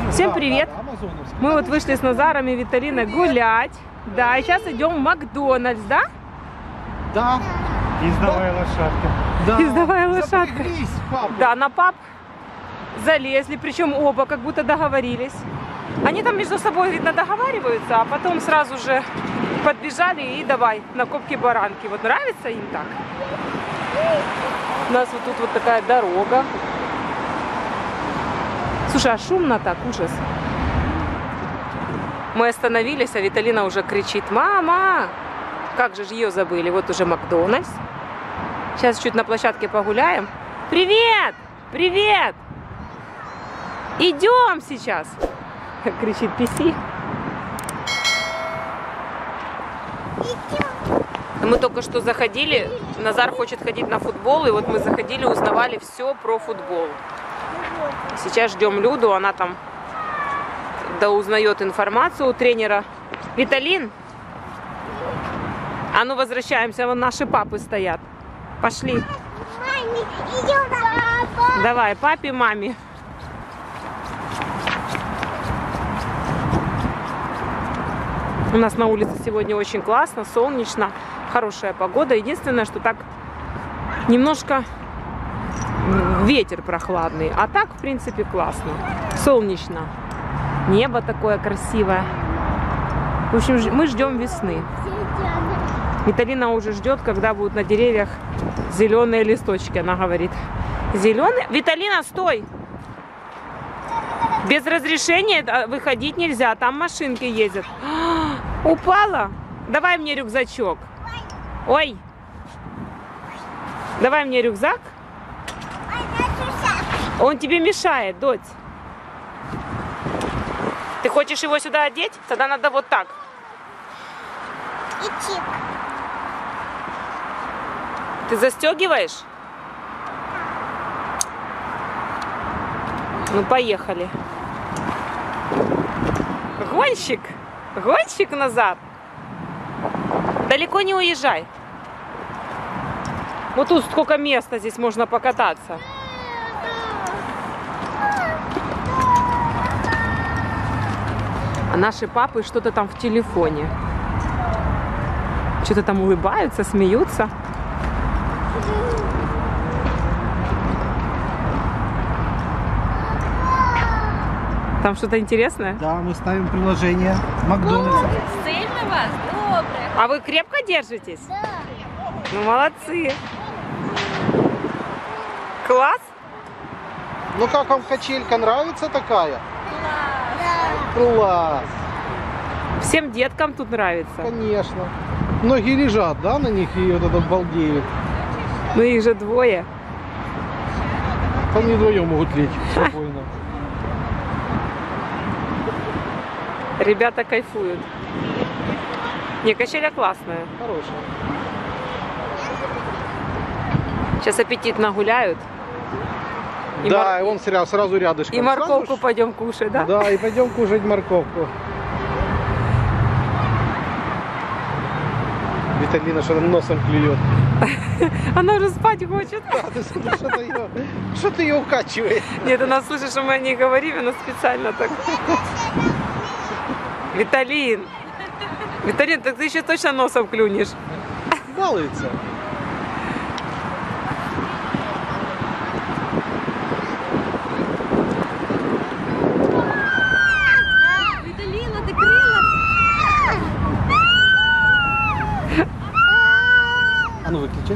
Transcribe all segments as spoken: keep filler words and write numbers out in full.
Всем привет! Мы вот вышли с Назаром и Виталиной гулять. Да, и сейчас идем в Макдональдс, да? Да. Издавая лошадка. Да. Издавая лошадка. Папа. Да, на паб залезли, причем оба как будто договорились. Они там между собой, видно, договариваются, а потом сразу же подбежали и давай на копки-баранки. Вот нравится им так? У нас вот тут вот такая дорога. Слушай, а шумно так, ужас. Мы остановились, а Виталина уже кричит: мама! Как же ее забыли? Вот уже Макдональдс. Сейчас чуть на площадке погуляем. Привет! Привет! Идем сейчас! Кричит Писи. Мы только что заходили. Назар хочет ходить на футбол. И вот мы заходили, узнавали все про футбол. Сейчас ждем Люду. Она там да узнает информацию у тренера. Виталин! А ну возвращаемся. Вон наши папы стоят. Пошли. Маме, идем, папа. Давай, папе, маме. У нас на улице сегодня очень классно, солнечно, хорошая погода. Единственное, что так немножко ветер прохладный. А так, в принципе, классно. Солнечно. Небо такое красивое. В общем, мы ждем весны. Виталина уже ждет, когда будут на деревьях зеленые листочки. Она говорит: зеленые? Виталина, стой! Без разрешения выходить нельзя, там машинки ездят. Упала? Давай мне рюкзачок. Ой! Давай мне рюкзак. Он тебе мешает, дочь. Ты хочешь его сюда одеть? Тогда надо вот так. И чик. Ты застегиваешь? Ну, поехали. Гонщик. Гонщик назад. Далеко не уезжай. Вот тут сколько места, здесь можно покататься. А наши папы что-то там в телефоне. Что-то там улыбаются, смеются. Там что-то интересное? Да, мы ставим приложение Макдональдса. Сильно вас? Добре. А вы крепко держитесь? Да. Ну, молодцы. Класс? Ну как вам качелька, нравится такая? Класс. Всем деткам тут нравится. Конечно. Многие лежат, да, на них и вот это балдеют. Ну, их же двое. Они вдвоем могут лечь спокойно. Ребята кайфуют. Не, качеля классная. Хорошая. Сейчас аппетитно гуляют. И Да, мор... и он сразу, сразу рядышком. И морковку Сразу ж- пойдем кушать, да? Да, и пойдем кушать морковку. Виталина что-то носом клюет. Она уже спать хочет. Да, ты смотри, что-то ее, что-то ее укачивает. Нет, она слышит, что мы о ней говорим, но специально так. Виталин! Виталин, так ты еще точно носом клюнешь. Балуется. Виталина, ты крила? А ну выключи.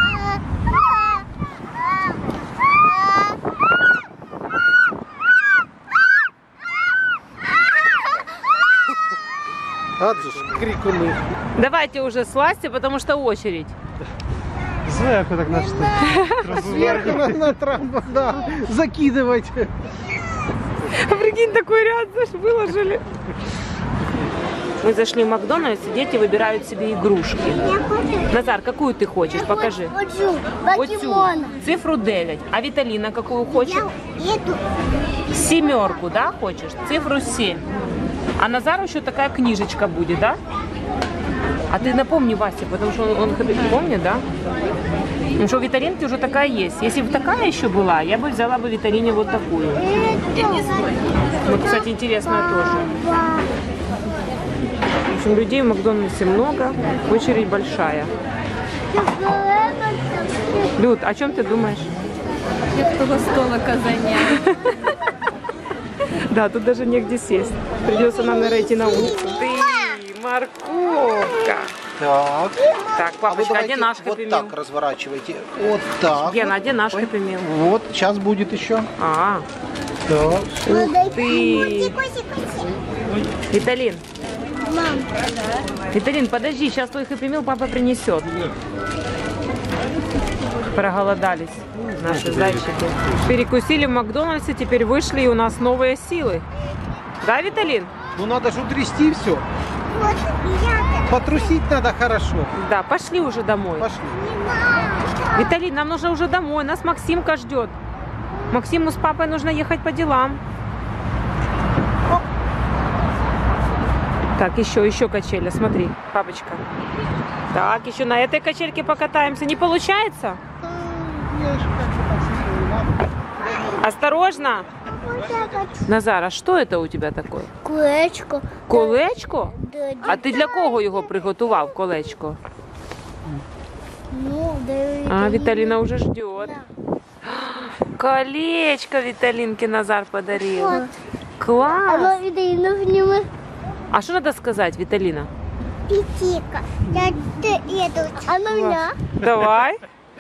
Вот же ж крикуны. Давайте уже слазьте, потому что очередь. Сверху так на что? Сверху на, на трамбу, да, закидывать. Прикинь, такой ряд выложили. Мы зашли в Макдональдс, и дети выбирают себе игрушки. Назар, какую ты хочешь? Покажи. Хочу. Вот цю, цифру девять. А Виталина какую хочет? Эту. Семерку, да, хочешь? Цифру семь. А Назару еще такая книжечка будет, да? А ты напомни Васе, потому что он, он помнит, да? Ну что, у Виталинки уже такая есть. Если бы такая еще была, я бы взяла бы Виталине вот такую. Я не знаю. Вот, кстати, интересно тоже. В общем, людей в Макдональдсе много, очередь большая. Люд, о чем ты думаешь? Як того столика зайняти. Да, тут даже негде сесть. Придется нам, наверное, идти на улицу. Ты, морковка. Так. Так, А вы папочка, а где давайте наш вот хэппи так мил? разворачивайте. Вот так. Гена, а где наш хэппи мил? Вот, сейчас будет еще. А, Так. ух ты. Виталин, Мам, Виталин, подожди, сейчас твой хэппи мил папа принесет. Проголодались наши зайчики. Перекусили в Макдональдсе, теперь вышли, и у нас новые силы. Да, Виталин? Ну надо же утрясти все. вот я Потрусить надо хорошо. Да, пошли уже домой. Пошли. Виталин, нам нужно уже домой, нас Максимка ждет. Максиму с папой нужно ехать по делам. Так, еще, еще качели, смотри, папочка. Так, еще на этой качельке покатаемся. Не получается? Осторожно! Назар, а что это у тебя такое? Кулечко. Колечко? Да, А ти для кого його приготував, колечко? Ну, да, А, Виталина уже ждет. Колечко Виталинке Назар подарил. Вот. Класс! Оно видно в него. А что надо сказать, Виталина? Пятика. Я еду. Оно меня. Давай.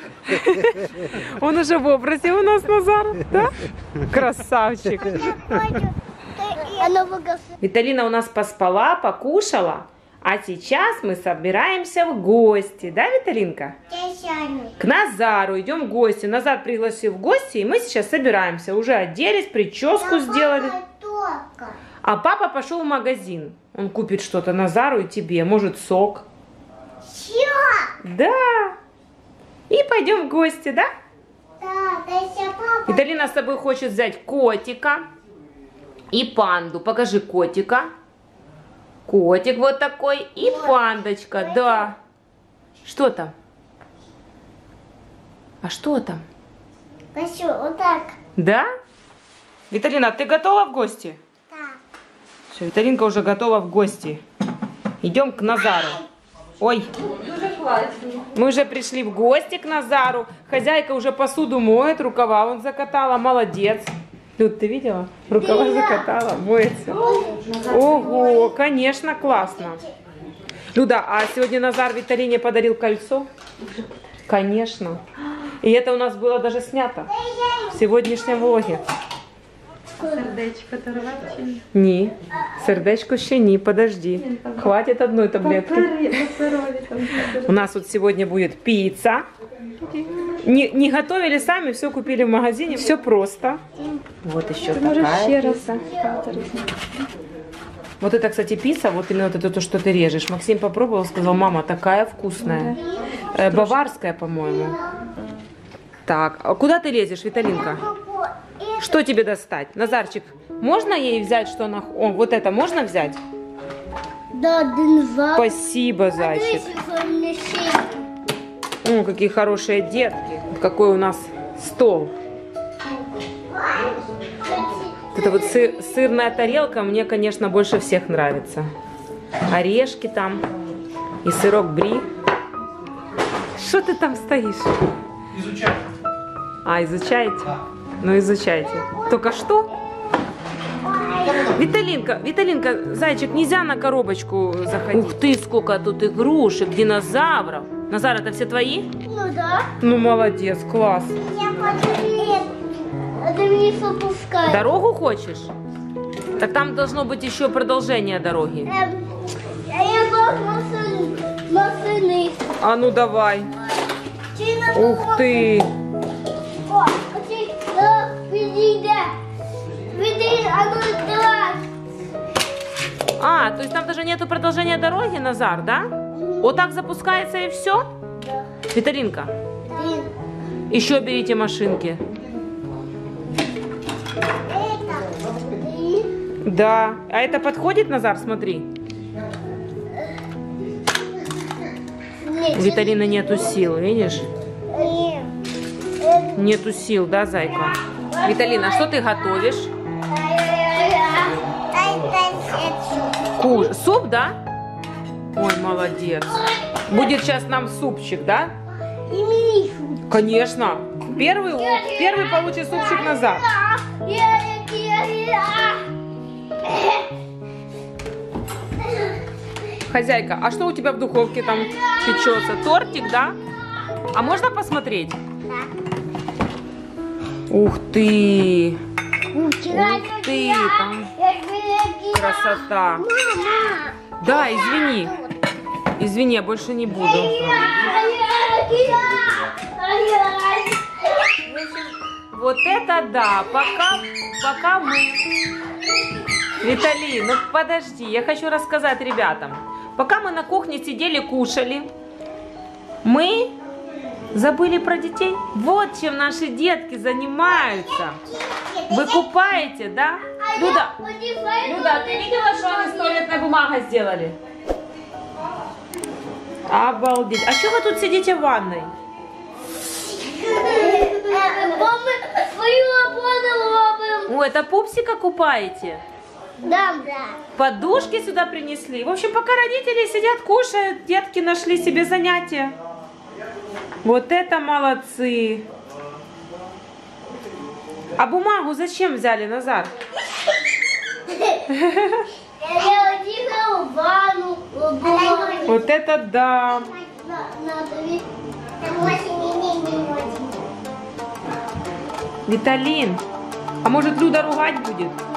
Он уже в образе у нас, Назар, да? Красавчик. Оно выгодно. Виталина у нас поспала, покушала, а сейчас мы собираемся в гости, да, Виталинка? К Назару идем в гости. Назар пригласил в гости, и мы сейчас собираемся. Уже оделись, прическу сделали. А папа пошел в магазин. Он купит что-то Назару и тебе, может, сок. Да. И пойдем в гости, да? Да, да, еще папа. Виталина с собой хочет взять котика и панду. Покажи котика. Котик вот такой и пандочка, да. Что там? А что там? Пошел, вот так. Да? Виталина, ты готова в гости? Да. Все, Виталинка уже готова в гости. Идем к Назару. Ой, мы уже пришли в гости к Назару. Хозяйка уже посуду моет, рукава он закатала, молодец. Люд, ты видела? Рукава закатала, моется. Ого, конечно, классно. Люда, а сегодня Назар Виталине подарил кольцо? Конечно. И это у нас было даже снято в сегодняшнем влоге. Сердечко дорвати. Ні, сердечко ще ні, подожди. Хватит одной таблетки. У нас вот сегодня будет пицца. Не, не готовили сами, все купили в магазине, все просто. Вот еще такая пицца. Вот это, кстати, пицца, вот именно вот это то, что ты режешь. Максим попробовал, сказал, мама, такая вкусная. Э, баварская, по-моему. Так, а куда ты лезешь, Виталинка? Что тебе достать? Назарчик, можно ей взять, что она... О, вот это можно взять? Да, два. Спасибо, зайчик. О, какие хорошие детки. Какой у нас стол. Это вот сыр, сырная тарелка мне, конечно, больше всех нравится. Орешки там и сырок бри. Что ты там стоишь? Изучать. А, изучаете? Ну, изучайте. Только что? Виталинка, Виталинка, зайчик, нельзя на коробочку заходить. Ух ты, сколько тут игрушек, динозавров. Назар, это все твои? Ну да. Ну, молодец, класс. Я хочу. Это мне попускает. Дорогу хочешь? Так там должно быть еще продолжение дороги. Эм, я бог машин, машины. А ну давай. Чина, Ух ты. О, окей, да, веди, да. Веди, а ну давай. А, то есть там даже нету продолжения дороги, Назар, да? Вот так запускается и все? Да. Виталинка, Блин, еще берите машинки. это. И Да. А это подходит, Назар, смотри? нет, У Виталины нету сил, видишь? нет. Э, Нету сил, да, зайка? Виталина, что ты готовишь? ай-яй-яй-яй. Куш... Суп, да? Ой, молодец. Будет сейчас нам супчик, да? И Мишу. Конечно. Первый, первый получит супчик назад. Хозяйка, а что у тебя в духовке там печется? Тортик, да? А можно посмотреть? Ух ты! Ух ты, там красота. Да, извини. Извини, я больше не буду. Вот это да. Пока, пока мы... Виталий, ну подожди, я хочу рассказать ребятам. Пока мы на кухне сидели, кушали, мы забыли про детей. Вот чем наши детки занимаются. Вы купаете, да? Люда, Люда, ты видела, что они с туалетной бумагой сделали? Обалдеть. А что вы тут сидите в ванной? Ой, это пупсика купаете? Да, да. Подушки сюда принесли. В общем, пока родители сидят, кушают, детки нашли себе занятия. Вот это молодцы. А бумагу зачем взяли, Назар? Вот это да. Виталин, а может Люда ругать будет?